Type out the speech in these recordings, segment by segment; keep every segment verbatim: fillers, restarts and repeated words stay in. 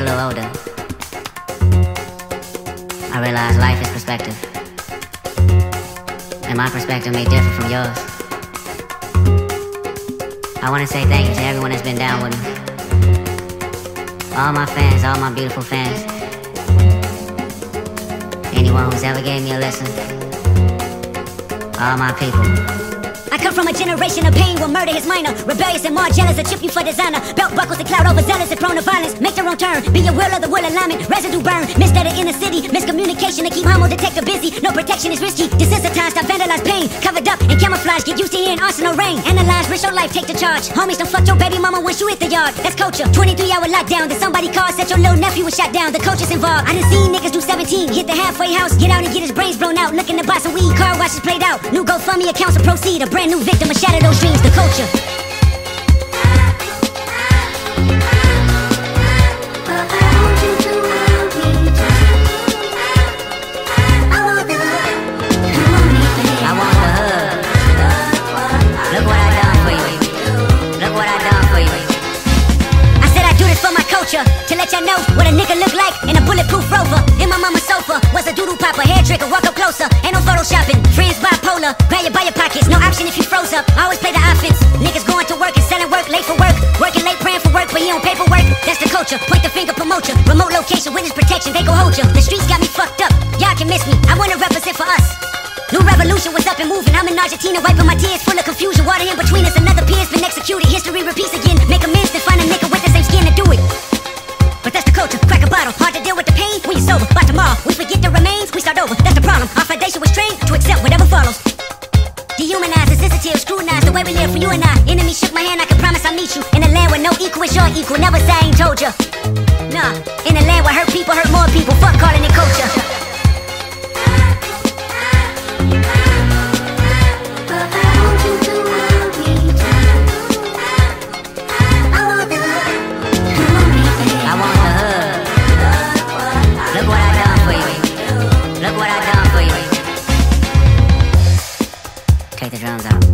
a little older, I realized life is perspective, and my perspective may differ from yours. I want to say thank you to everyone that's been down with me. All my fans, all my beautiful fans. Anyone who's ever gave me a listen. All my people. I come from a generation of pain will murder his minor. Rebellious and Margielas'll chip you for designer. Belt buckles and clout, overzealous and prone to violence. Make their own turn, be your will or the will alignment. Residue burn, misted in the city. Miscommunication to keep homo detector busy. No protection is risky. Desensitized, I vandalized pain. Covered up in camouflage, get used to hearing arsenal rain. Analyze, risk your life, take the charge. Homies don't fuck your baby mama once you hit the yard. That's culture, twenty-three hour lockdown. Then somebody called, said your little nephew was shot down. The culture's involved. I done seen niggas do seventeen. Hit the halfway house, get out and get his brains blown out. Looking to buy some weed, car washes played out. New GoFundMe accounts to proceed. A brand new victim, a shadow those dreams, the culture. To let y'all know what a nigga look like in a bulletproof Rover. In my mama's sofa was a doodle popper, hair trigger, walk up closer. Ain't no photoshopping, friends bipolar. Grab you by your pockets, no option if you froze up. I always play the offense. Niggas going to work and selling work, late for work. Working late, praying for work, but he on paperwork. That's the culture. Point the finger, promote ya. Remote location, witness protection, they gon' hold ya. The streets got me fucked up. Y'all can miss me. I wanna represent for us. New revolution was up and moving. I'm in Argentina, wiping my tears, full of confusion. Water in between us, another peer's been executed. History repeats again. Make amends to find a nigga with the same skin to do it. But that's the culture, crack a bottle. Hard to deal with the pain when you're sober. By tomorrow, we forget the remains, we start over. That's the problem. Our foundation was trained to accept whatever follows. Dehumanize, insensitive, scrutinize the way we live for you and I. Enemy shook my hand, I can promise I'll meet you. In a land where no equal is your equal. Never say I ain't told ya. Nah, in a land where hurt people hurt more people. Fuck calling it culture. Take the drums out.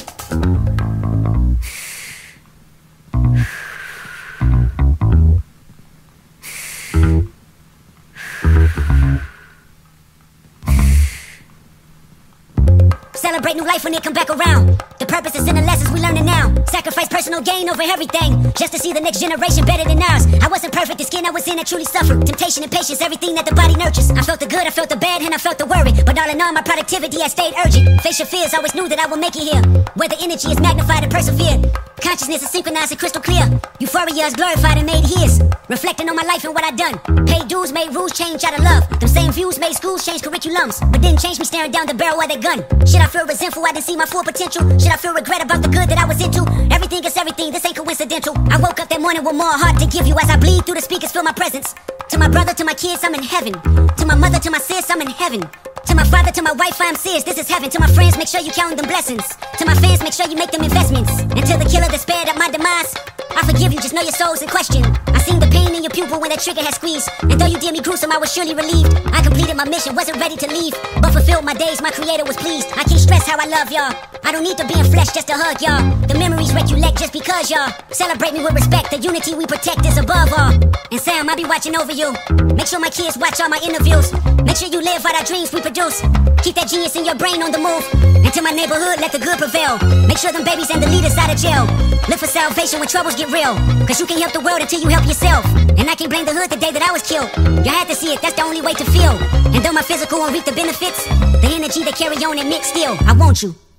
Celebrate new life when it come back around. The purpose is in the lessons we learning now. Sacrifice personal gain over everything, just to see the next generation better than ours. I wasn't perfect, the skin I was in I truly suffered. Temptation and patience, everything that the body nurtures. I felt the good, I felt the bad, and I felt the worry. But all in all, my productivity has stayed urgent. Face your fears, always knew that I would make it here. Where the energy is magnified and persevered. Consciousness is synchronized and crystal clear. Euphoria is glorified and made his. Reflecting on my life and what I done. Paid dues, made rules change out of love. Them same views made schools change curriculums, but didn't change me staring down the barrel of their gun. Should I feel resentful I didn't see my full potential? Should I feel regret about the good that I was into? Everything is everything, this ain't coincidental. I woke up that morning with more heart to give you. As I bleed through the speakers, feel my presence. To my brother, to my kids, I'm in heaven. To my mother, to my sis, I'm in heaven. To my father, to my wife, I'm serious, this is heaven. To my friends, make sure you count them blessings. To my fans, make sure you make them investments. And to the killer that spared up my demise, I forgive you, just know your soul's in question. I seen the pain in your pupil when that trigger had squeezed. And though you did me gruesome, I was surely relieved. I completed my mission, wasn't ready to leave, but fulfilled my days, my creator was pleased. I can't stress how I love y'all. I don't need to be in flesh just to hug y'all. The memories recollect just because y'all celebrate me with respect. The unity we protect is above all. And Sam, I'll be watching over you. Make sure my kids watch all my interviews. Make sure you live out our dreams we produce. Keep that genius in your brain on the move. And to my neighborhood, let the good prevail. Make sure them babies and the leaders out of jail. Look for salvation when troubles get real. Cause you can't help the world until you help yourself. And I can't blame the hood the day that I was killed. You had to see it, that's the only way to feel. And though my physical won't reap the benefits, the energy they carry on and mix still, I want you.